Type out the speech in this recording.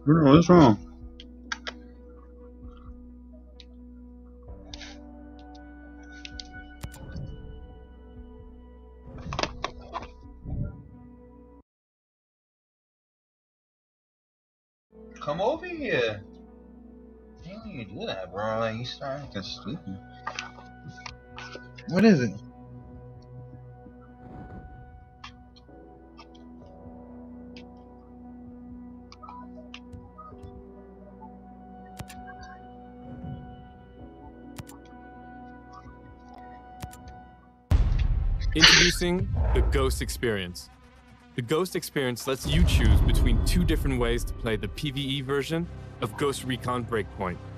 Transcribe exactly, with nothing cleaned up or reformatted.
What's wrong? Come over here. You don't need to do that, bro. Like, you starting to get stupid. What is it? Introducing the Ghost Experience. The Ghost Experience lets you choose between two different ways to play the PvE version of Ghost Recon Breakpoint.